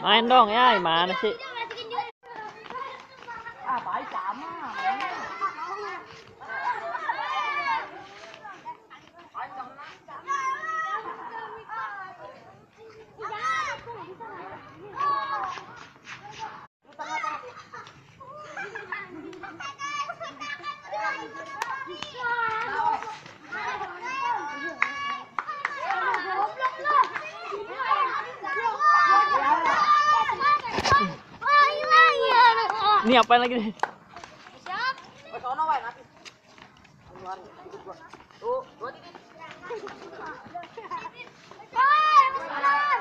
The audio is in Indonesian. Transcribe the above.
Main dong ya, gimana sih? Ah, baik sama. Ini apain lagi nih? Siap. Sono wae nanti. Keluar. Tuh, 2 titik.